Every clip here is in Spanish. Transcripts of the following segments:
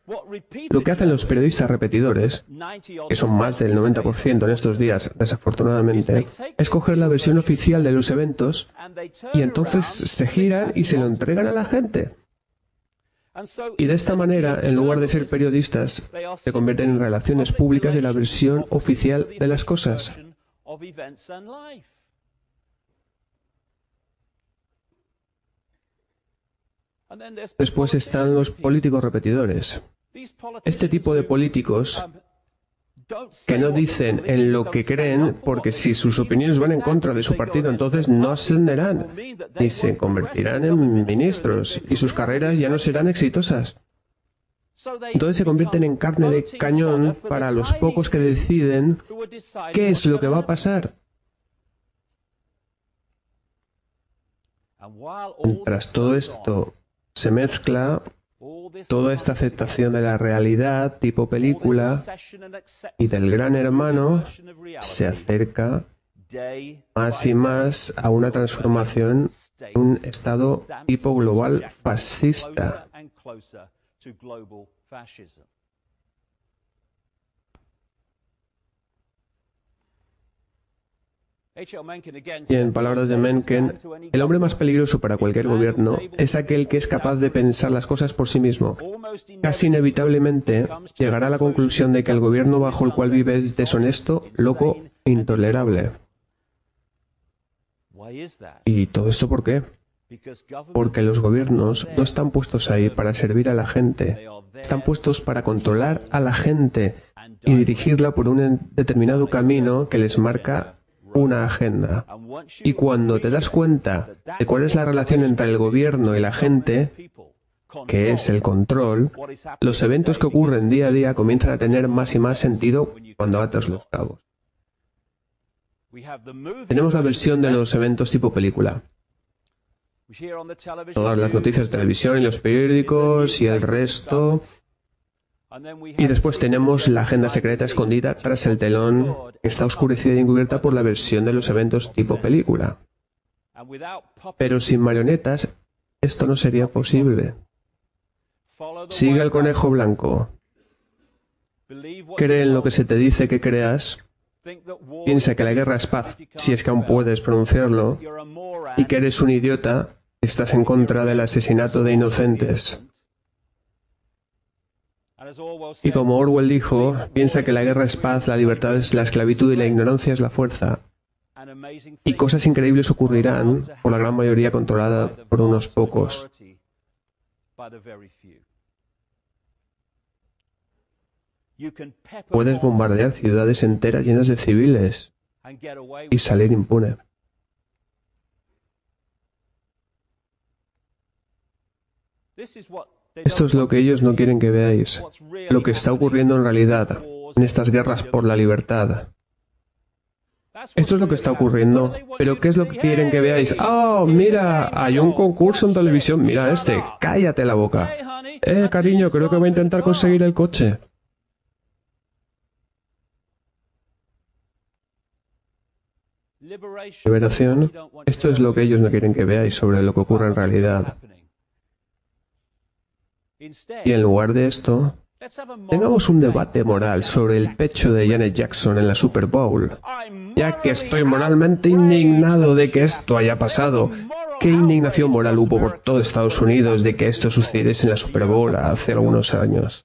Lo que hacen los periodistas repetidores, que son más del 90% en estos días, desafortunadamente, es coger la versión oficial de los eventos y entonces se giran y se lo entregan a la gente. Y de esta manera, en lugar de ser periodistas, se convierten en relaciones públicas de la versión oficial de las cosas. Después están los políticos repetidores. Este tipo de políticos que no dicen en lo que creen, porque si sus opiniones van en contra de su partido, entonces no ascenderán ni se convertirán en ministros y sus carreras ya no serán exitosas. Entonces se convierten en carne de cañón para los pocos que deciden qué es lo que va a pasar. Mientras todo esto se mezcla, toda esta aceptación de la realidad tipo película y del gran hermano se acerca más y más a una transformación en un estado tipo global fascista. Y en palabras de Mencken, el hombre más peligroso para cualquier gobierno es aquel que es capaz de pensar las cosas por sí mismo. Casi inevitablemente llegará a la conclusión de que el gobierno bajo el cual vive es deshonesto, loco e intolerable. ¿Y todo esto por qué? Porque los gobiernos no están puestos ahí para servir a la gente, están puestos para controlar a la gente y dirigirla por un determinado camino que les marca una agenda. Y cuando te das cuenta de cuál es la relación entre el gobierno y la gente, que es el control, los eventos que ocurren día a día comienzan a tener más y más sentido cuando atas los cabos. Tenemos la versión de los eventos tipo película. Todas las noticias de televisión y los periódicos y el resto. Y después tenemos la agenda secreta escondida tras el telón, que está oscurecida y encubierta por la versión de los eventos tipo película. Pero sin marionetas, esto no sería posible. Sigue al conejo blanco. Cree en lo que se te dice que creas. Piensa que la guerra es paz, si es que aún puedes pronunciarlo, y que eres un idiota, estás en contra del asesinato de inocentes. Y como Orwell dijo, piensa que la guerra es paz, la libertad es la esclavitud y la ignorancia es la fuerza. Y cosas increíbles ocurrirán, por la gran mayoría controlada por unos pocos. Puedes bombardear ciudades enteras llenas de civiles y salir impune. Esto es lo que ellos no quieren que veáis, lo que está ocurriendo en realidad, en estas guerras por la libertad. Esto es lo que está ocurriendo, pero ¿qué es lo que quieren que veáis? ¡Oh, mira! Hay un concurso en televisión, mira este, cállate la boca. Cariño, creo que voy a intentar conseguir el coche. Liberación, esto es lo que ellos no quieren que veáis sobre lo que ocurre en realidad. Y en lugar de esto, tengamos un debate moral sobre el pecho de Janet Jackson en la Super Bowl. Ya que estoy moralmente indignado de que esto haya pasado. ¿Qué indignación moral hubo por todo Estados Unidos de que esto sucediese en la Super Bowl hace algunos años?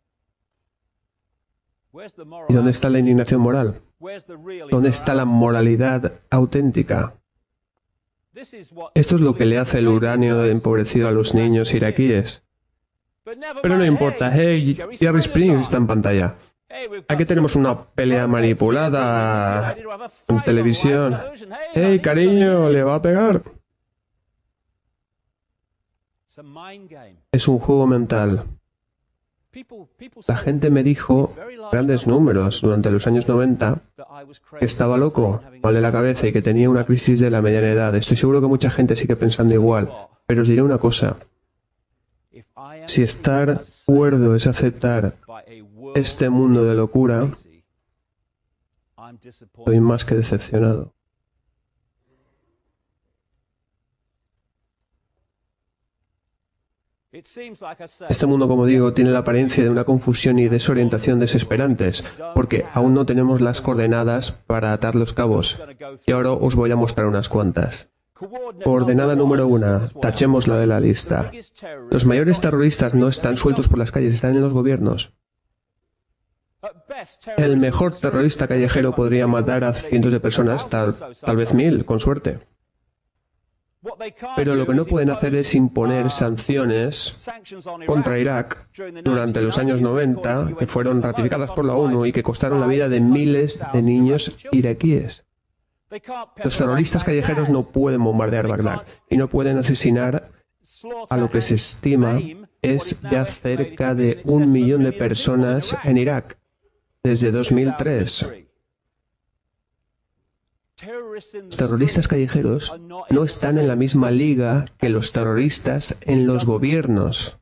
¿Y dónde está la indignación moral? ¿Dónde está la moralidad auténtica? Esto es lo que le hace el uranio empobrecido a los niños iraquíes. Pero no importa, hey, Jerry Springer está en pantalla. Aquí tenemos una pelea manipulada en televisión. Hey, cariño, le va a pegar. Es un juego mental. La gente me dijo grandes números durante los años 90 que estaba loco, mal de la cabeza y que tenía una crisis de la mediana edad. Estoy seguro que mucha gente sigue pensando igual, pero os diré una cosa. Si estar cuerdo es aceptar este mundo de locura, estoy más que decepcionado. Este mundo, como digo, tiene la apariencia de una confusión y desorientación desesperantes, porque aún no tenemos las coordenadas para atar los cabos. Y ahora os voy a mostrar unas cuantas. Coordenada número 1. Tachémosla de la lista. Los mayores terroristas no están sueltos por las calles, están en los gobiernos. El mejor terrorista callejero podría matar a cientos de personas, tal vez 1000, con suerte. Pero lo que no pueden hacer es imponer sanciones contra Irak durante los años 90, que fueron ratificadas por la ONU y que costaron la vida de miles de niños iraquíes. Los terroristas callejeros no pueden bombardear Bagdad y no pueden asesinar a lo que se estima es ya cerca de 1 millón de personas en Irak desde 2003. Los terroristas callejeros no están en la misma liga que los terroristas en los gobiernos.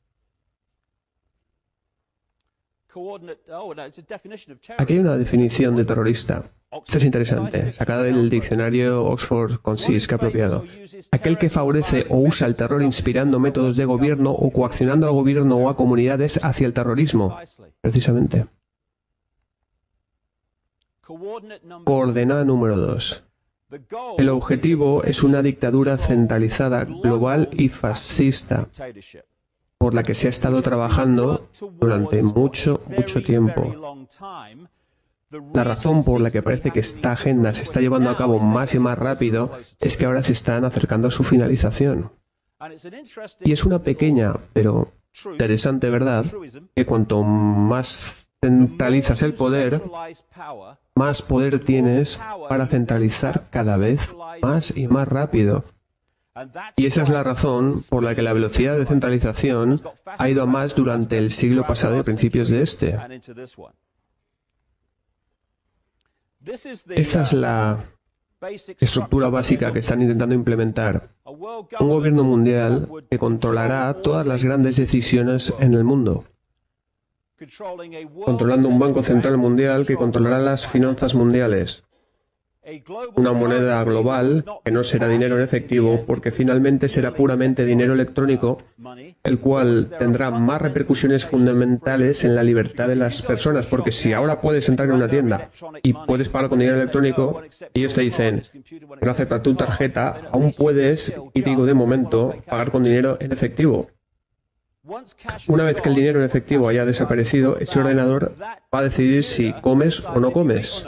Aquí hay una definición de terrorista. Esto es interesante, sacada del diccionario Oxford Concise que ha apropiado. Aquel que favorece o usa el terror inspirando métodos de gobierno o coaccionando al gobierno o a comunidades hacia el terrorismo. Precisamente. Coordenada número 2. El objetivo es una dictadura centralizada, global y fascista, por la que se ha estado trabajando durante mucho tiempo. La razón por la que parece que esta agenda se está llevando a cabo más y más rápido es que ahora se están acercando a su finalización. Y es una pequeña, pero interesante verdad, que cuanto más centralizas el poder, más poder tienes para centralizar cada vez más y más rápido. Y esa es la razón por la que la velocidad de centralización ha ido a más durante el siglo pasado y principios de este. Esta es la estructura básica que están intentando implementar. Un gobierno mundial que controlará todas las grandes decisiones en el mundo. Controlando un banco central mundial que controlará las finanzas mundiales. Una moneda global que no será dinero en efectivo porque finalmente será puramente dinero electrónico, el cual tendrá más repercusiones fundamentales en la libertad de las personas, porque si ahora puedes entrar en una tienda y puedes pagar con dinero electrónico, ellos te dicen, no aceptar tu tarjeta, aún puedes, y digo de momento, pagar con dinero en efectivo. Una vez que el dinero en efectivo haya desaparecido, ese ordenador va a decidir si comes o no comes.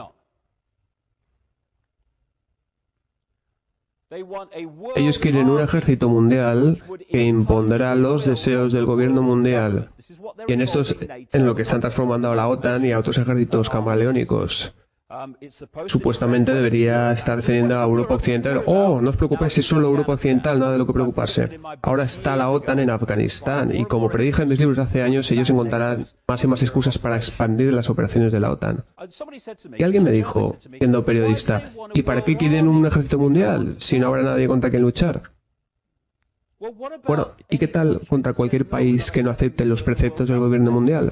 Ellos quieren un ejército mundial que impondrá los deseos del gobierno mundial. Y en esto es en lo que están transformando a la OTAN y a otros ejércitos camaleónicos. Supuestamente debería estar defendiendo a Europa Occidental. Oh, no os preocupéis, es solo Europa Occidental, nada de lo que preocuparse. Ahora está la OTAN en Afganistán y como predije en mis libros hace años, ellos encontrarán más y más excusas para expandir las operaciones de la OTAN. Y alguien me dijo, siendo periodista, ¿y para qué quieren un ejército mundial si no habrá nadie contra quien luchar? Bueno, ¿y qué tal contra cualquier país que no acepte los preceptos del gobierno mundial?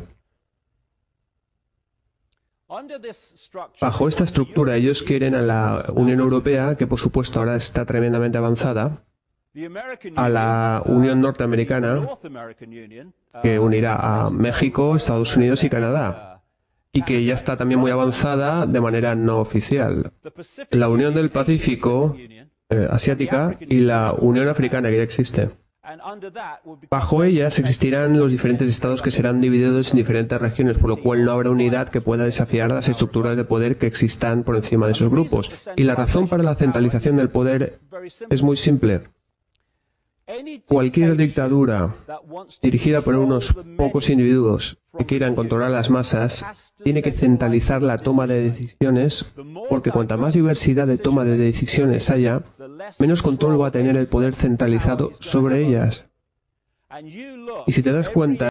Bajo esta estructura, ellos quieren a la Unión Europea, que por supuesto ahora está tremendamente avanzada, a la Unión Norteamericana, que unirá a México, Estados Unidos y Canadá, y que ya está también muy avanzada de manera no oficial. La Unión del Pacífico asiática y la Unión Africana, que ya existe. Bajo ellas existirán los diferentes estados que serán divididos en diferentes regiones, por lo cual no habrá unidad que pueda desafiar las estructuras de poder que existan por encima de esos grupos. Y la razón para la centralización del poder es muy simple. Cualquier dictadura dirigida por unos pocos individuos que quieran controlar las masas tiene que centralizar la toma de decisiones, porque cuanta más diversidad de toma de decisiones haya, menos control va a tener el poder centralizado sobre ellas. Y si te das cuenta,